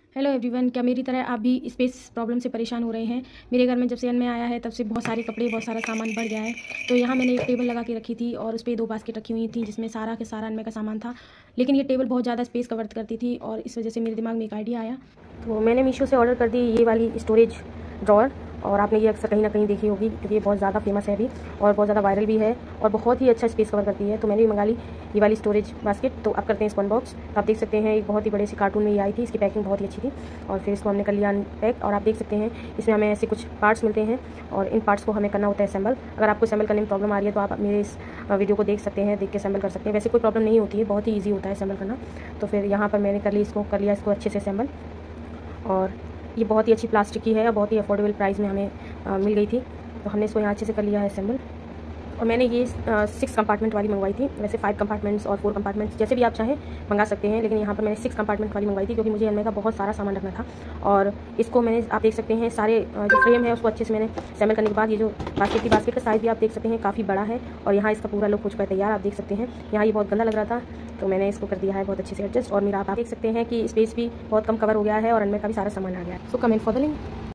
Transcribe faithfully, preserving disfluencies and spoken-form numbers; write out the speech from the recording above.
Hello everyone, क्या मेरी तरह आप भी स्पेस प्रॉब्लम से परेशान हो रहे हैं। मेरे घर में जब से अनमे आया है तब से बहुत सारे कपड़े, बहुत सारा सामान बढ़ गया है। तो यहाँ मैंने एक टेबल लगा के रखी थी और उस पर दो बास्केट रखी हुई थी जिसमें सारा के सारा अनमे का सामान था। लेकिन ये टेबल बहुत ज़्यादा स्पेस कवर करती थी और इस वजह से मेरे दिमाग में एक आइडिया आया। तो मैंने मीशो से ऑर्डर कर दी ये वाली स्टोरेज ड्रॉअर, और आपने ये अक्सर कहीं ना कहीं देखी होगी क्योंकि ये बहुत ज़्यादा फेमस है अभी और बहुत ज़्यादा वायरल भी है और बहुत ही अच्छा स्पेस कवर करती है। तो मैंने भी मंगा ली ये वाली स्टोरेज बास्केट। तो अब करते हैं इसको अनबॉक्स। तो आप देख सकते हैं एक बहुत ही बड़े से कार्टून में ये आई थी, इसकी पैकिंग बहुत ही अच्छी थी और फिर इसको हमने कर लिया अनपैक। और आप देख सकते हैं इसमें हमें ऐसे कुछ पार्ट्स मिलते हैं और इन पार्ट्स को हमें करना होता है असेंबल। अगर आपको असेंबल करने में प्रॉब्लम आ रही है तो आप मेरे इस वीडियो को देख सकते हैं, देख के असेंबल कर सकते हैं। वैसे कोई प्रॉब्लम नहीं होती है, बहुत ही ईजी होता है असेंबल करना। तो फिर यहाँ पर मैंने कर ली इसको कर लिया इसको अच्छे से असेंबल। और ये बहुत ही अच्छी प्लास्टिक की है और बहुत ही अफोर्डेबल प्राइस में हमें आ, मिल गई थी। तो हमने इसको यहाँ अच्छे से कर लिया है असेंबल। और मैंने ये सिक्स कंपार्टमेंट वाली मंगवाई थी। वैसे फाइव कंपार्टमेंट्स और फोर कंपार्टमेंट्स जैसे भी आप चाहें मंगा सकते हैं, लेकिन यहाँ पर मैंने सिक्स कंपार्टमेंट वाली मंगवाई थी क्योंकि मुझे अनमे का बहुत सारा सामान रखना था। और इसको मैंने आप देख सकते हैं सारे जो फ्रेम है उसको अच्छे से मैंने असेंबल करने के बाद ये जो बास्केट की बास्केट का साइज़ भी आप देख सकते हैं काफ़ी बड़ा है और यहाँ इसका पूरा लुक हो चुका है तैयार। आप देख सकते हैं यहाँ ये बहुत गंदा लग रहा था तो मैंने इसको कर दिया है बहुत अच्छे से एडजस्ट। और मेरा आप देख सकते हैं कि स्पेस भी बहुत कम कवर हो गया है और अनमे का भी सारा सामान आ गया है। So comment for the link.